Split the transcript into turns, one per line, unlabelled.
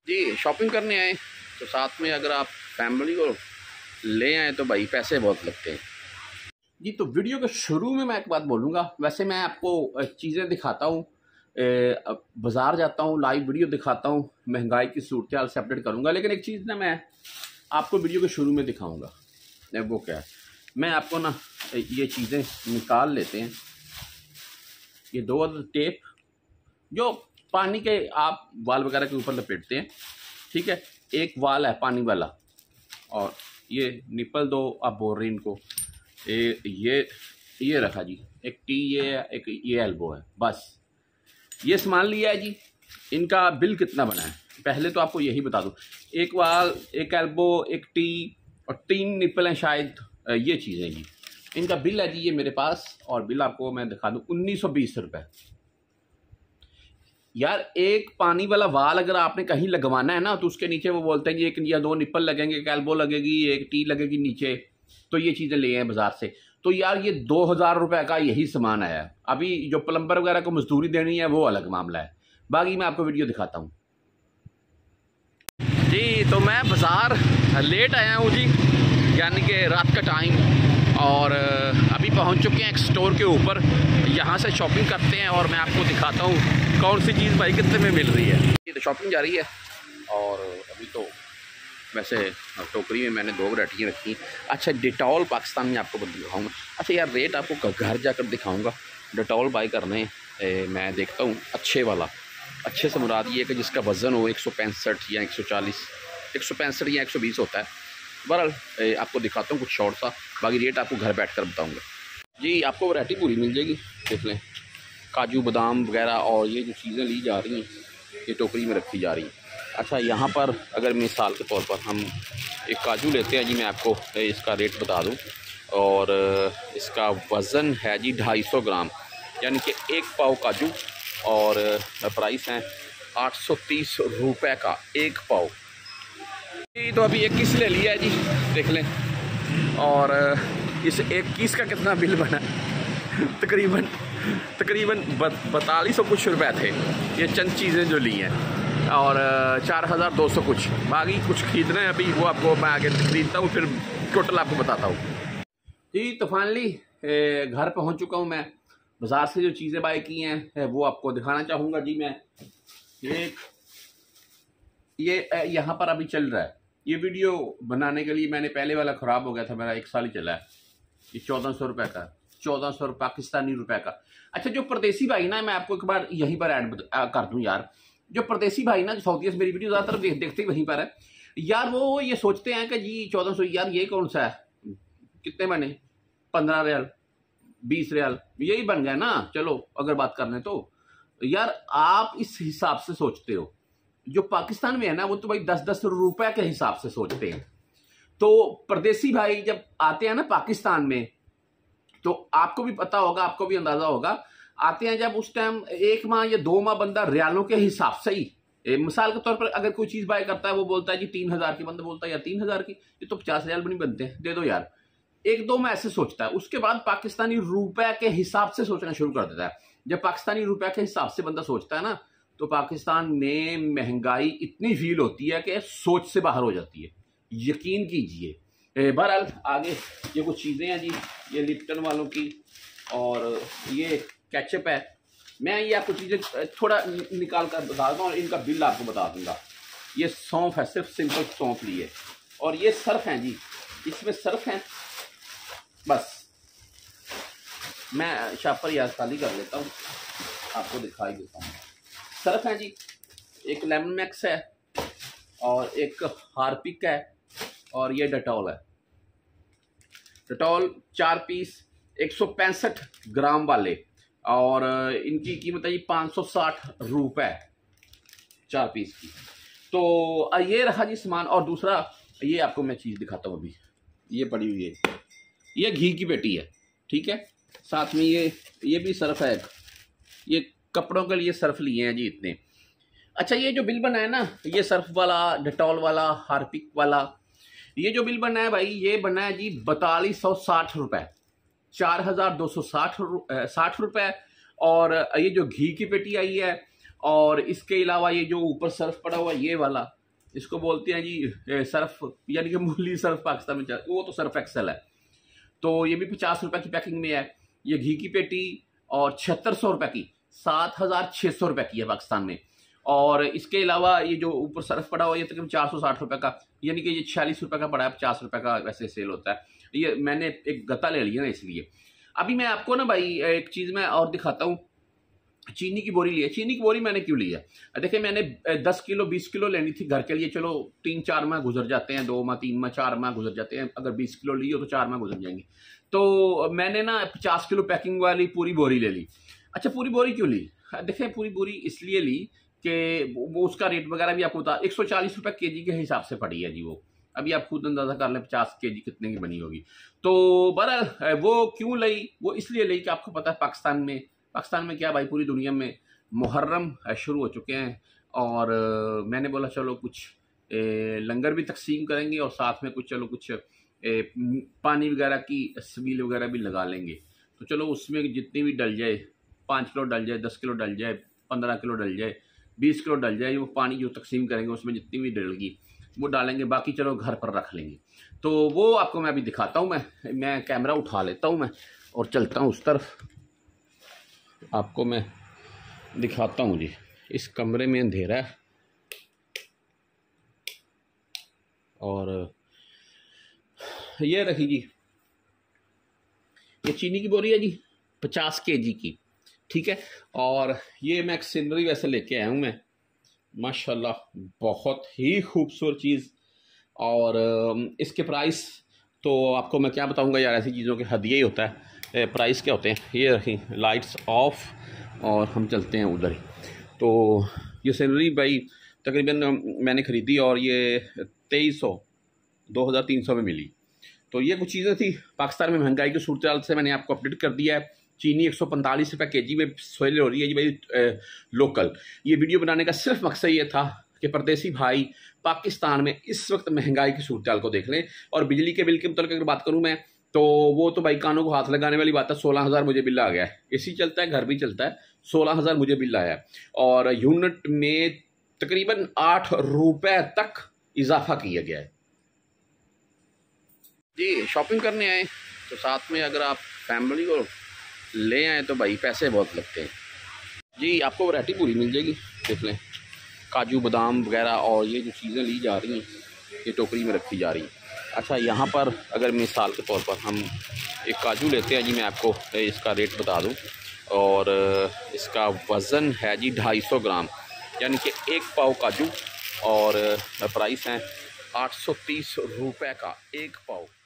जी shopping करने आए तो साथ में अगर आप फैमिली को ले आए तो भाई पैसे बहुत लगते हैं जी। तो वीडियो के शुरू में मैं एक बात बोलूँगा। वैसे मैं आपको चीज़ें दिखाता हूँ, बाज़ार जाता हूँ, लाइव वीडियो दिखाता हूँ, महंगाई की सूरत हाल से अपडेट करूँगा। लेकिन एक चीज़ ना मैं आपको वीडियो के शुरू में दिखाऊँगा, वो क्या है। मैं आपको ना ये चीज़ें निकाल लेते हैं, ये दो टेप जो पानी के आप वाल वगैरह के ऊपर लपेटते हैं, ठीक है। एक वाल है पानी वाला, और ये निपल दो आप बोल रहे इनको, ये रखा जी। एक टी ये एक ये एल्बो है, बस ये सामान लिया है जी। इनका बिल कितना बना है पहले तो आपको यही बता दूं। एक वाल, एक एल्बो, एक टी और 3 निपल हैं शायद, ये चीज़ें जी। इनका बिल है जी ये मेरे पास, और बिल आपको मैं दिखा दूं 1920 रुपये। यार एक पानी वाला वाल अगर आपने कहीं लगवाना है ना तो उसके नीचे वो बोलते हैं कि एक या 2 निप्पल लगेंगे, एक एल्बो लगेगी, एक टी लगेगी नीचे। तो ये चीज़ें ले आए बाजार से। तो यार ये 2000 रुपये का यही सामान आया है। अभी जो प्लम्बर वगैरह को मजदूरी देनी है वो अलग मामला है। बाकी मैं आपको वीडियो दिखाता हूँ जी। तो मैं बाज़ार लेट आया हूँ जी, यानी कि रात का टाइम, और अभी पहुँच चुके हैं एक स्टोर के ऊपर। यहाँ से शॉपिंग करते हैं और मैं आपको दिखाता हूँ कौन सी चीज़ भाई कितने में मिल रही है। ये तो शॉपिंग जा रही है, और अभी तो वैसे टोकरी में मैंने 2 वैरायटियाँ रखी। अच्छा डिटॉल पाकिस्तान में आपको दिखाऊँगा। अच्छा यार रेट आपको घर जाकर दिखाऊँगा। डिटॉल बाई करने मैं देखता हूँ अच्छे वाला। अच्छे से मुराद ये कि जिसका वज़न हो 165 या 140, 165 या 120 होता है। बहरहाल आपको दिखाता हूँ कुछ शॉर्ट सा, बाकी रेट आपको घर बैठ कर बताऊँगा जी। आपको वैरायटी पूरी मिल जाएगी। देख लें काजू बादाम वगैरह, और ये जो चीज़ें ली जा रही हैं ये टोकरी में रखी जा रही हैं। अच्छा यहाँ पर अगर मिसाल के तौर पर हम एक काजू लेते हैं जी, मैं आपको इसका रेट बता दूँ, और इसका वज़न है जी 250 ग्राम, यानी कि 1 पाव काजू, और प्राइस है 830 रुपये का 1 पाव जी। तो अभी 21 ले लिया है जी, देख लें। और इस 21 का कितना बिल बना तकरीबन 4200 कुछ रुपए थे ये चंद चीज़ें जो ली हैं, और 4200 कुछ। बाकी कुछ खरीदना है अभी, वो आपको मैं आगे खरीदता हूँ फिर टोटल आपको बताता हूँ जी। तो फाइनली घर पहुँच चुका हूँ मैं। बाज़ार से जो चीज़ें बाय की हैं वो आपको दिखाना चाहूँगा जी। मैं ये यहाँ पर अभी चल रहा है। ये वीडियो बनाने के लिए मैंने पहले वाला ख़राब हो गया था, मेरा 1 साल ही चला है। ये 1400 रुपये का, 1400 पाकिस्तानी रुपए का। अच्छा जो परदेसी भाई ना, मैं आपको एक बार यहीं पर ऐड कर दूं यार। जो परदेसी भाई ना, जो सऊदीया से मेरी वीडियो ज़्यादातर देखते ही वहीं पर है यार, वो ये सोचते हैं कि जी 1400 यार ये कौन सा है, कितने बने 15 रियाल 20 रियाल यही बन गए ना। चलो अगर बात करने तो यार आप इस हिसाब से सोचते हो। जो पाकिस्तान में है ना वो तो भाई 10-10 रुपए के हिसाब से सोचते हैं। तो परदेसी भाई जब आते हैं ना पाकिस्तान में, तो आपको भी पता होगा, आपको भी अंदाजा होगा, आते हैं जब उस टाइम 1 माह या 2 माह बंदा रियालों के हिसाब से ही, मिसाल के तौर पर अगर कोई चीज बाय करता है वो बोलता है जी 3000 की, बंदा बोलता है यार 3000 की, ये तो 50 रियाल भी नहीं बनते हैं, दे दो यार। 1-2 में ऐसे सोचता है। उसके बाद पाकिस्तानी रुपए के हिसाब से सोचना शुरू कर देता है। जब पाकिस्तानी रुपए के हिसाब से बंदा सोचता है ना, तो पाकिस्तान में महंगाई इतनी फील होती है कि सोच से बाहर हो जाती है, यकीन कीजिए। बहरहाल आगे ये कुछ चीज़ें हैं जी, ये लिप्टन वालों की, और ये केचप है। मैं ये आपको चीज़ें थोड़ा निकाल कर बता दूँ और इनका बिल आपको बता दूंगा। ये सौंफ है, सिर्फ सिंपल सौंफ लिए, और ये सर्फ हैं जी, इसमें सर्फ हैं। बस मैं शापर याद खाली कर लेता हूँ, आपको दिखाई देता हूँ। सर्फ है जी, एक लेमन मैक्स है, और एक हार्पिक है, और ये डेटॉल है। डेटॉल 4 पीस 165 ग्राम वाले, और इनकी कीमत है जी 560 रुपये 4 पीस की। तो ये रहा जी सामान। और दूसरा ये आपको मैं चीज़ दिखाता हूँ अभी, ये पड़ी हुई है, ये घी की पेटी है, ठीक है। साथ में ये भी सर्फ है, ये कपड़ों के लिए सर्फ लिए हैं जी इतने। अच्छा ये जो बिल बना है ना, ये सर्फ वाला, डेटॉल वाला, हार्पिक वाला, ये जो बिल बना है भाई, ये बना है जी 4260 रुपये, 4260 रुपये। और ये जो घी की पेटी आई है, और इसके अलावा ये जो ऊपर सर्फ पड़ा हुआ ये वाला, इसको बोलते हैं जी सर्फ, यानी कि मूली सर्फ पाकिस्तान में वो तो सर्फ एक्सेल है। तो ये भी 50 रुपए की पैकिंग में है। ये घी की पेटी और 7600 रुपए की, 7600 रुपए की है पाकिस्तान में। और इसके अलावा ये जो ऊपर सर्फ पड़ा हुआ ये तकरीबन 460 रुपए का, यानी कि ये 46 रुपए का पड़ा है, 50 रुपए का वैसे सेल होता है। ये मैंने एक गत्ता ले लिया ना इसलिए। अभी मैं आपको ना भाई एक चीज मैं और दिखाता हूँ। चीनी की बोरी ली है। चीनी की बोरी मैंने क्यों ली है, देखिए मैंने 10 किलो 20 किलो लेनी थी घर के लिए। चलो 3-4 माह गुजर जाते हैं, 2 माह 3 माह 4 माह गुजर जाते हैं। अगर 20 किलो ली हो तो 4 माह गुजर जाएंगे। तो मैंने ना 50 किलो पैकिंग वाली पूरी बोरी ले ली। अच्छा पूरी बोरी क्यों ली, देखिए पूरी बोरी इसलिए ली कि वो उसका रेट वगैरह भी आपको बता, 140 रुपये केजी के हिसाब से पड़ी है जी वो। अभी आप खुद अंदाजा कर लें 50 केजी कितने की बनी होगी। तो बहरहाल वो क्यों ली, वो इसलिए ली कि आपको पता है पाकिस्तान में क्या भाई, पूरी दुनिया में मुहर्रम शुरू हो चुके हैं। और मैंने बोला चलो कुछ लंगर भी तकसीम करेंगे और साथ में कुछ चलो कुछ पानी वगैरह की सबील वगैरह भी लगा लेंगे। तो चलो उसमें जितनी भी डल जाए, 5 किलो डल जाए, 10 किलो डल जाए, 15 किलो डल जाए, 20 किलो डल जाए, वो पानी जो तकसीम करेंगे उसमें जितनी भी डलेगी वो डालेंगे, बाकी चलो घर पर रख लेंगे। तो वो आपको मैं अभी दिखाता हूँ। मैं कैमरा उठा लेता हूँ मैं और चलता हूँ उस तरफ, आपको मैं दिखाता हूँ जी। इस कमरे में अंधेरा है और ये रखी जी, ये चीनी की बोरी है जी 50 केजी की, ठीक है। और ये मैं सीनरी वैसे लेके आया हूँ मैं, माशाल्लाह बहुत ही खूबसूरत चीज़। और इसके प्राइस तो आपको मैं क्या बताऊँगा यार, ऐसी चीज़ों के हदिया ही होता है। प्राइस क्या होते हैं, ये रखी लाइट्स ऑफ और हम चलते हैं उधर ही। तो ये सीनरी भाई तकरीबन मैंने ख़रीदी और ये 2300 में मिली। तो ये कुछ चीज़ें थी। पाकिस्तान में महंगाई की सूरत से मैंने आपको अपडेट कर दिया है। चीनी 145 रुपये केजी में सेल हो रही है जी भाई लोकल। ये वीडियो बनाने का सिर्फ मकसद ये था कि परदेसी भाई पाकिस्तान में इस वक्त महंगाई की सूरत को देख लें। और बिजली के बिल के मतलब अगर बात करूँ मैं तो वो तो भाई कानों को हाथ लगाने वाली बात है। 16,000 मुझे बिल आ गया है, एसी चलता है, घर भी चलता है, 16,000 मुझे बिल आया है। और यूनिट में तकरीबन 8 रुपये तक इजाफा किया गया है जी। शॉपिंग करने आए तो साथ में अगर आप फैमिली को ले आए तो भाई पैसे बहुत लगते हैं जी। आपको वैरायटी पूरी मिल जाएगी, देख लें, काजू बादाम वगैरह। और ये जो चीज़ें ली जा रही हैं ये टोकरी में रखी जा रही हैं। अच्छा यहाँ पर अगर मिसाल के तौर पर हम एक काजू लेते हैं जी, मैं आपको इसका रेट बता दूँ। और इसका वज़न है जी 250 ग्राम, यानी कि 1 पाव काजू। और प्राइस है 830 रुपये का 1 पाव।